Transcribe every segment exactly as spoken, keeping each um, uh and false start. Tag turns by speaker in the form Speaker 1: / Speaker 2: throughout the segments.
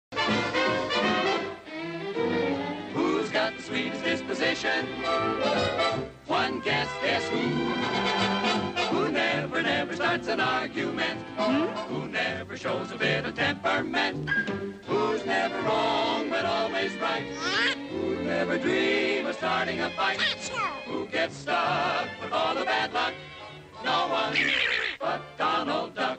Speaker 1: Who's got the sweetest disposition? One guess, guess who? Who never, never starts an argument?
Speaker 2: Hmm?
Speaker 1: Who never shows a bit of temperament? Who's never wrong but always right? Who never dream of starting a fight? Who gets stuck with all the bad luck? No one but Donald Duck.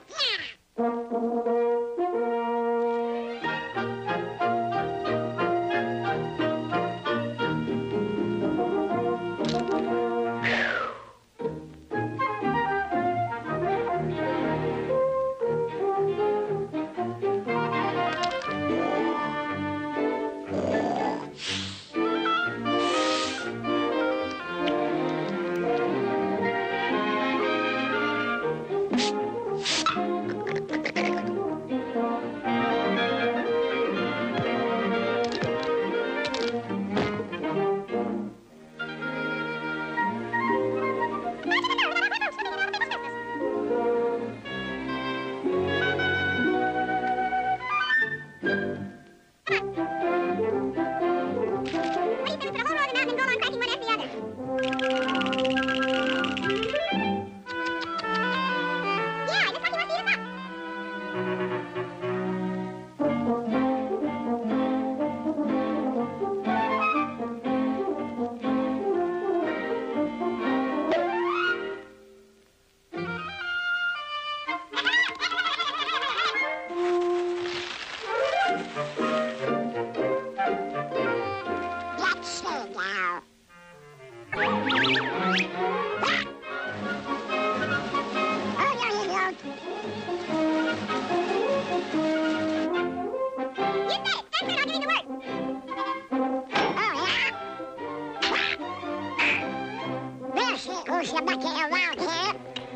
Speaker 3: Who's your bucket around here?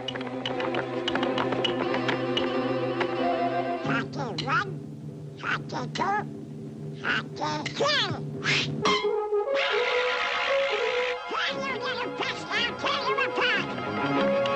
Speaker 3: Hockey one, hockey two, hockey three. When you get a pest, I'll tear you apart.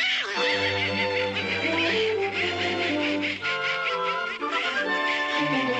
Speaker 1: Thank you.